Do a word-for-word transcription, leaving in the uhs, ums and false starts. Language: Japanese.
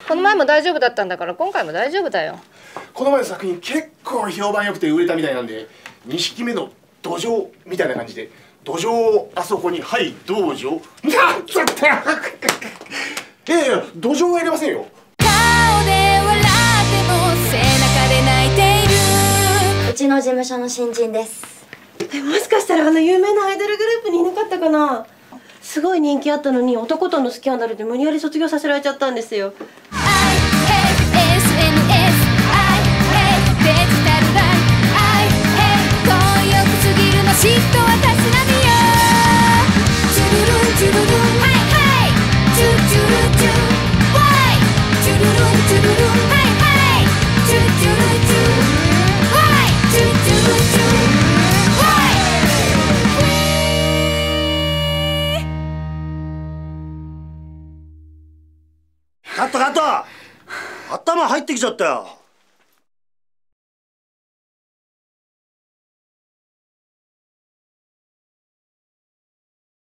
この前も大丈夫だったんだから今回も大丈夫だよ。 この前の作品結構評判良くて売れたみたいなんで、にひきめの土壌みたいな感じで、土壌をあそこにはい道場なんつったいやいや土壌は入れませんよ。 顔で笑っても背中で泣いている。 うちの事務所の新人です。 え、もしかしたらあの有名なアイドルグループにいなかったかな。すごい人気あったのに男とのスキャンダルで無理やり卒業させられちゃったんですよ。 カットカット、頭入ってきちゃったよ。